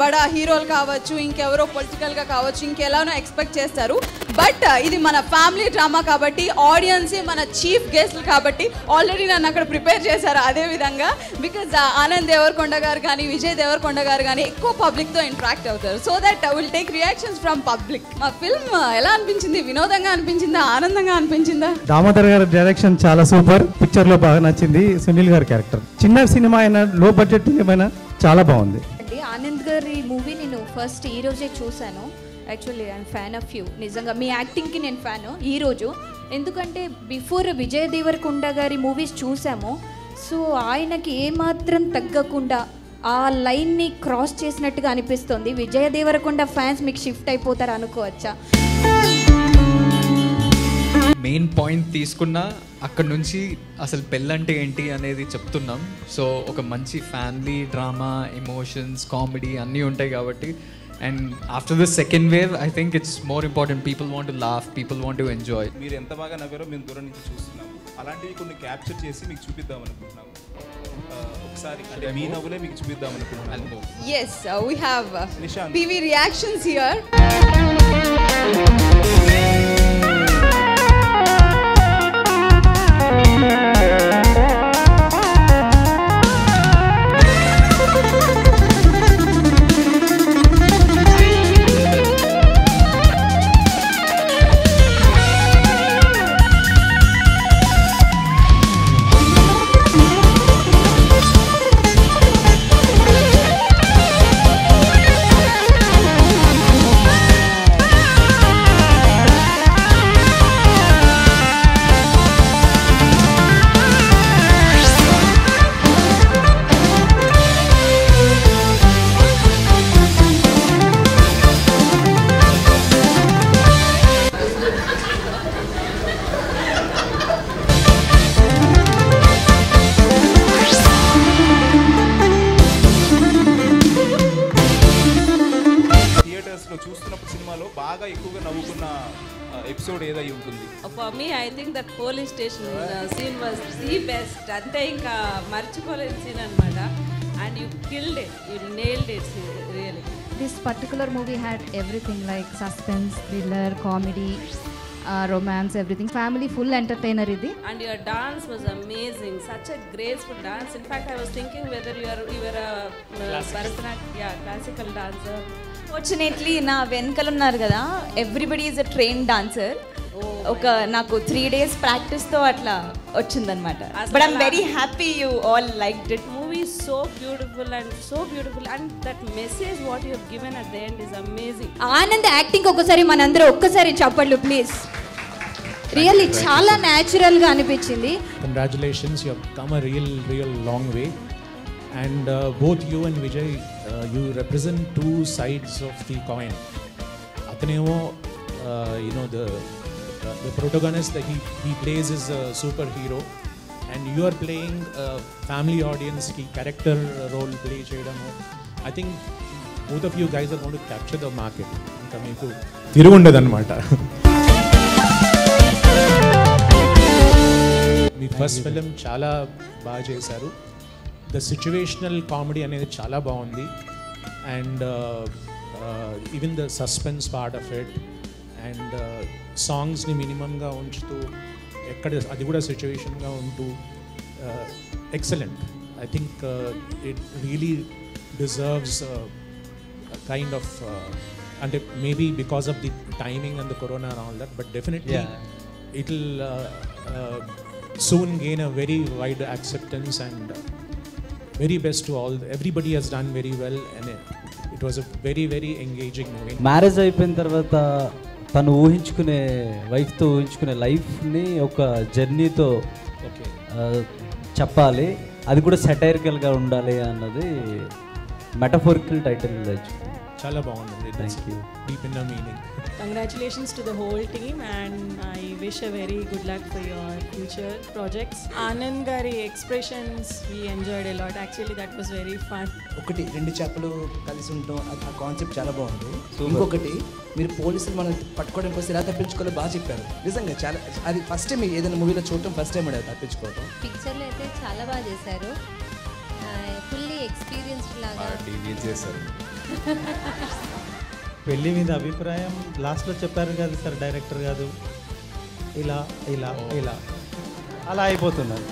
బడా హీరోలు కావచ్చు, ఇంకెవరో పొలిటికల్గా కావచ్చు, ఇంకెలానో ఎక్స్పెక్ట్ చేస్తారు. బట్ ఇది మన ఫ్యామిలీ డ్రామా కాబట్టి, ఆడియన్సే మన చీఫ్ గెస్ట్లు కాబట్టి ఆల్రెడీ నన్ను అక్కడ ప్రిపేర్ చేశారు అదే విధంగా. బికాజ్ ఆనంద్ దేవరకొండ గారు కానీ, విజయ్ దేవరకొండ గారు కానీ ఎక్కువ పబ్లిక్తో ఇంటరాక్ట్ అవుతారు. So that will take reactions from public. మా ఫిల్మ్ ఎలా అనిపించింది? వినోదంగా అనిపించిందా, ఆనందంగా అనిపించిందా? దామోదర్ గారి డైరెక్షన్ చాలా సూపర్. పిక్చర్ లో బాగా నచ్చింది సునీల్ గారి క్యారెక్టర్. చిన్న సినిమా అయినా, లో బడ్జెట్ ఏమైనా చాలా బాగుంది. ఆనంద్ గారి మూవీ నేను ఫస్ట్ ఈ రోజే చూశాను. Actually I'm fan of you. నిజంగా మీ యాక్టింగ్కి నేను ఫ్యాను ఈరోజు. ఎందుకంటే బిఫోర్ విజయ్ దేవరకొండ గారి మూవీస్ చూసాము. సో ఆయనకి ఏమాత్రం తగ్గకుండా ఆ లైన్ని క్రాస్ చేసినట్టుగా అనిపిస్తుంది. విజయ్ దేవరకొండ ఫ్యాన్స్ మీకు షిఫ్ట్ అయిపోతారు అనుకోవచ్చా? మెయిన్ పాయింట్ తీసుకున్నా అక్కడ నుంచి అసలు పెళ్ళంటే ఏంటి అనేది చెప్తున్నాం. సో ఒక మంచి ఫ్యామిలీ డ్రామా, ఎమోషన్స్, కామెడీ అన్నీ ఉంటాయి కాబట్టి. And after the second wave I think it's more important. People want to laugh, people want to enjoy. మీరు ఎంత బాగా నవ్వారో మేము దూరం నుంచి చూస్తున్నాము. అలాంటివి కొన్ని క్యాప్చర్ చేసి మీకు చూపిద్దాం అనుకుంటున్నాము. ఒకసారి అంటే మీ నవ్వులే మీకు చూపిద్దాం అనుకుంటున్నాను. Yes, we have PV reactions here. చూస్తున్నప్పుడు సినిమాలో బాగా ఎక్కువగా నవ్వుకున్న ఎపిసోడ్ ఏదై ఉంటుంది? For me I think that police station scene was the best. అంటే ఇంకా మర్చిపోలేని సీన్ అనమాట. And you killed it, you nailed it really. This particular movie had everything like suspense, thriller, comedy, romance, everything. Family full entertainer idi. And your dance was amazing. Such a graceful dance. In fact, I was thinking whether you were a Bharatanatyam classical dancer. Fortunately, నా వెనకాల ఉన్నారు కదా, everybody is a train dancer. ఒక నాకు 3 days ప్రాక్టీస్తో అట్లా వచ్చిందనమాట. But I'm very happy you all liked it. Movie is so beautiful and that message what you have given at the end is amazing. Anand acting ఒకసారి మనందరూ ఒక్కసారి చప్పట్లు please. Really చాలా న్యాచురల్గా అనిపించింది. Congratulations, you have come a real long way. And both you and Vijay, you represent two sides of the coin. Athanemo, the protagonist that he plays is a superhero, and you are playing a family audience ki character role play cheyadamu. I think both of you guys are going to capture the market. Inka meeku tirugundadu anamata. మీ first film చాలా బాగా చేశారు. The situational comedy అనేది చాలా బాగుంది. And even the suspense part of it and సాంగ్స్ని మినిమంగా ఉంచుతూ ఎక్కడ అది కూడా సిచ్యువేషన్గా ఉంటూ excellent. I think it really deserves kind of అంటే maybe because of the timing and the corona and all that, but definitely it will soon gain a very wide acceptance and very best to all. Everybody has done very well and it was a very engaging movie. Marriage అయిపోయిన తర్వాత తను ఊహించుకునే వైఫ్తో ఊహించుకునే లైఫ్ని ఒక జర్నీతో చెప్పాలి. అది కూడా సెటైరికల్గా ఉండాలి అన్నది మెటఫోరికల్ టైటిల్. చాలా బాగుంది. Thank you. Deep in the meaning. Congratulations to the whole team and I wish a very good luck for your future projects. Anand gari expressions we enjoyed a lot. Actually that was very fun. ఒకటి రెండు చేపలు కలిసి ఉంటాం, ఆ concept చాలా బాగుంది. ఇంకొకటి మీరు పోలీసులు మనం పట్టుకోవడం కోసం ఎలా తప్పించుకోవాలో బాగా చెప్పారు. నిజంగా చాలా అది ఫస్ట్ టైం ఏదైనా మూవీలో చూడటం ఫస్ట్ టైం అది తప్పించుకోవడం. పిక్చర్లో అయితే చాలా బాగా చేశారు. ఫుల్లీ ఎక్స్పీరియన్స్డ్ లాగా చేశారు. పెళ్లి మీద అభిప్రాయం లాస్ట్లో చెప్పారు కదా సార్ డైరెక్టర్ కాదు, ఇలా ఇలా ఇలా అలా అయిపోతున్నారు.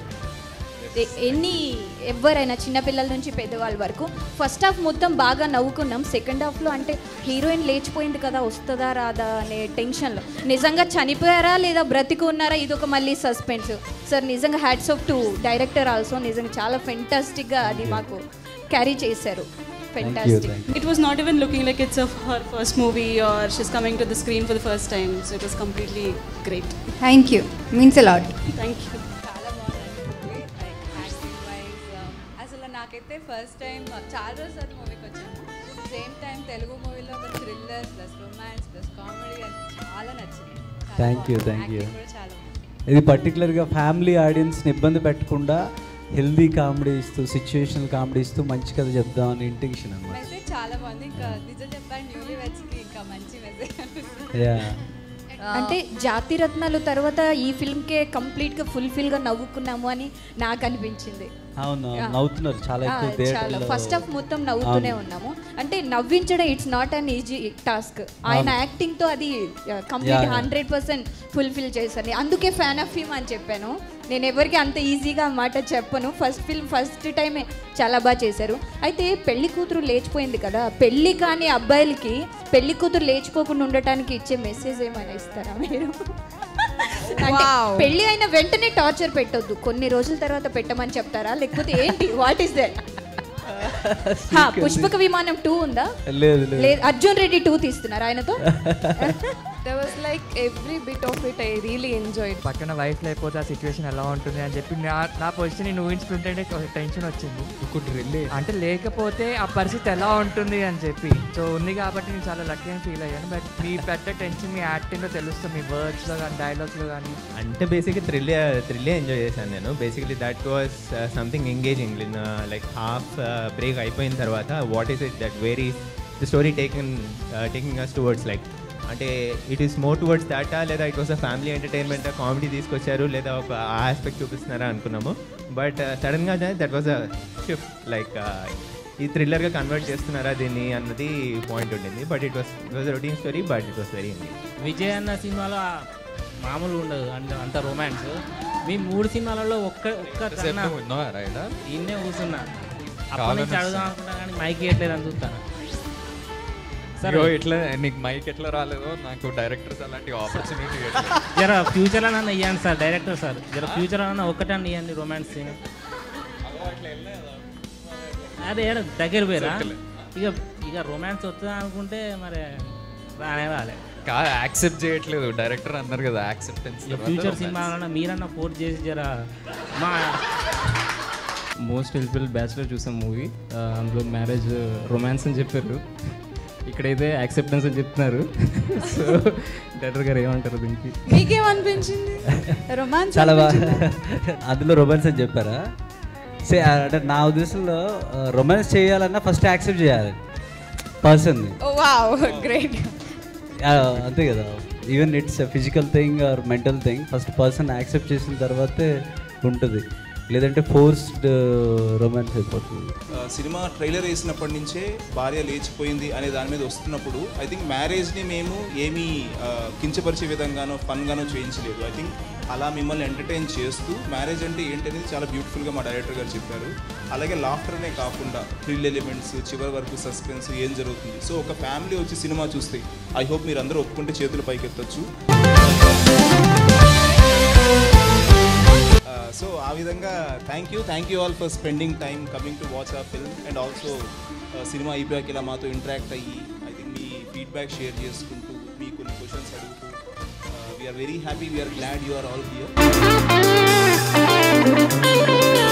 ఎవరైనా చిన్నపిల్లల నుంచి పెద్దవాళ్ళ వరకు ఫస్ట్ హాఫ్ మొత్తం బాగా నవ్వుకున్నాం. సెకండ్ హాఫ్లో అంటే హీరోయిన్ లేచిపోయింది కదా, వస్తుందా రాదా అనే టెన్షన్లో నిజంగా చనిపోయారా లేదా బ్రతికి ఉన్నారా ఇది ఒక మళ్ళీ సస్పెన్స్. సార్ నిజంగా hats off to director also, నిజంగా చాలా ఫెంటాస్టిక్గా అది మాకు క్యారీ చేశారు. Fantastic. It was not even looking like it's her first movie or she's coming to the screen for the first time. So it was completely great. Thank you. Means a lot. Thank you. చాలా బాగుంది acting wise. అసలు నాకైతే first time చాలా రోజులు మూవీకి వచ్చాను. Same time Telugu మూవీలో ఒక thriller plus romance plus comedy అని చాలా నచ్చింది. Thank you. కూడా చాలా బాగుంది. ఇది పర్టికులర్గా ఫ్యామిలీ ఆడియన్స్ని ఇబ్బంది పెట్టకుండా హెల్దీ కామెడీ ఇస్తూ సిచ్యువేషనల్ కామెడీ ఇస్తూ మంచి కథ చెప్దామని ఇంటెన్షన్ అన్నమాట. మెసేజ్ చాలా బాగుంది. ఇంకా నిజం చెప్పాను న్యూలీ వెచ్కి ఇంకా మంచి మెసేజ్ అనిపిస్తుంది. అంటే జాతి రత్నాలు తర్వాత ఈ ఫిల్మ్కే కంప్లీట్గా ఫుల్ఫిల్గా నవ్వుకున్నాము అని నాకు అనిపించింది. అవును, నవ్వుతున్నారు చాలా ఎక్కువ. చాలా ఫస్ట్ హాఫ్ మొత్తం నవ్వుతూనే ఉన్నాము. అంటే నవ్వించడం it's not an easy task. ఆయన యాక్టింగ్తో అది కంప్లీట్ 100% ఫుల్ఫిల్ చేశాను. అందుకే ఫ్యాన్ ఆఫ్ హిమ్ అని చెప్పాను. నేను ఎవరికి అంత ఈజీగా మాట చెప్పను. ఫస్ట్ టైమే చాలా బాగా చేశారు. అయితే పెళ్లి కూతురు లేచిపోయింది కదా, పెళ్లి కానీ అబ్బాయిలకి పెళ్లి కూతురు లేచిపోకుండా ఉండటానికి ఇచ్చే మెసేజ్ ఏమైనా ఇస్తారా మీరు? పెళ్లి అయిన వెంటనే టార్చర్ పెట్టొద్దు, కొన్ని రోజుల తర్వాత పెట్టమని చెప్తారా లేకపోతే ఏంటి? What is that? పుష్పక విమానం 2 ఉందా? లేదు. అర్జున్ రెడ్డి 2 తీస్తున్నారు ఆయనతో. There was like every bit of it I really enjoyed. పక్కన వైఫ్ లేకపోతే ఆ సిచ్యువేషన్ ఎలా ఉంటుంది అని చెప్పి నా పొజిషన్ నేను ఊహించుకుంటే టెన్షన్ వచ్చింది. అంటే లేకపోతే ఆ పరిస్థితి ఎలా ఉంటుంది అని చెప్పి. సో ఉంది కాబట్టి నేను చాలా లక్కీ అని ఫీల్ అయ్యాను. బట్ మీ పెద్ద టెన్షన్ మీ యాక్టింగ్లో తెలుస్తుంది, మీ వర్డ్స్లో కానీ డైలాగ్స్లో కానీ. అంటే బేసిక్గా థ్రిల్లే ఎంజాయ్ చేశాను నేను. Basically that was something engaging. Like half break అయిపోయిన తర్వాత what is it that very the story taking us towards like అంటే ఇట్ ఈస్ మోర్ టువర్డ్స్ దాటా లేదా it was a family entertainment comedy తీసుకొచ్చారు లేదా ఒక ఆ ఆస్పెక్ట్ చూపిస్తున్నారా అనుకున్నాము. బట్ సడన్గా that was a shift like ఈ థ్రిల్లర్గా కన్వర్ట్ చేస్తున్నారా దీన్ని అన్నది పాయింట్ ఉండింది. But it was routine story but it was very Vijay అన్న సినిమాలో మామూలు ఉండదు అంత రొమాన్స్. మీ 3 సినిమాలలో ఒక్క ఇన్నే కూర్చున్నా అప్పటి నుంచి అడుగుదాం అనుకుంటా కానీ మైక్ ఇవ్వట్లేదు అని చూస్తాను. సరే ఎట్లా నీకు మైక్ ఎట్లా రాలేదో నాకు డైరెక్టర్స్ అలాంటి ఆపర్చునిటీ జర ఫ్యూచర్లో నన్ను ఇవ్వండి సార్ డైరెక్టర్ సార్, జర ఫ్యూచర్లో నన్ను ఒక్కటన్నా ఇవ్వండి రొమాన్స్ సీన్. అదే దగ్గర పోయిరా ఇక రొమాన్స్ వస్తుందా అనుకుంటే మరి రాలే. యాక్సెప్ట్ చేయట్లేదు డైరెక్టర్ అన్నారు కదా, యాక్సెప్టెన్స్. ఫ్యూచర్ సినిమాలన్నా మీరన్నా ఫోర్స్ చేసి జర మా మోస్ట్ ఎలిజిబుల్ బ్యాచులర్ చూసాం మూవీ. అందులో మ్యారేజ్ రొమాన్స్ అని చెప్పారు, ఇక్కడైతే యాక్సెప్టెన్స్ అని చెప్తున్నారు. సో డైరెక్టర్ గారు ఏమంటారు దీనికి? మీకేమనిపించింది? రొమాన్స్ చాలా బాగా అందులో రొమాన్స్ అని చెప్పారా? అంటే నా ఉద్దేశంలో రొమాన్స్ చేయాలన్నా ఫస్ట్ యాక్సెప్ట్ చేయాలి పర్సన్ని. అంతే కదా, even it's physical thing or mental thing, first person accept చేసిన తర్వాతే ఉంటుంది, లేదంటే ఫోర్స్డ్ రొమాన్స్ అయిపోతుంది. సినిమా ట్రైలర్ వేసినప్పటి నుంచే భార్య లేచిపోయింది అనే దాని మీద వస్తున్నప్పుడు ఐ థింక్ మ్యారేజ్ని మేము ఏమీ కించపరిచే విధంగానో ఫన్గానో చేయించలేదు. ఐ థింక్ అలా మిమ్మల్ని ఎంటర్టైన్ చేస్తూ మ్యారేజ్ అంటే ఏంటనేది చాలా బ్యూటిఫుల్గా మా డైరెక్టర్ గారు చెప్పారు. అలాగే లాఫ్టర్నే కాకుండా థ్రిల్ ఎలిమెంట్స్, చివరి వరకు సస్పెన్స్ ఏం జరుగుతుంది. సో ఒక ఫ్యామిలీ వచ్చి సినిమా చూస్తే ఐ హోప్ మీరు అందరూ ఒప్పుకుంటే చేతులు పైకెత్తచ్చు. సో ఆ విధంగా thank you all for spending time coming to watch our film and also సినిమా అయిపోయాక ఇలా మాతో ఇంటరాక్ట్ అయ్యి ఐ థింక్ మీ ఫీడ్బ్యాక్ షేర్ చేసుకుంటూ మీ కొన్ని క్వశ్చన్స్ అడుగుతూ we are very happy, we are glad you are all here.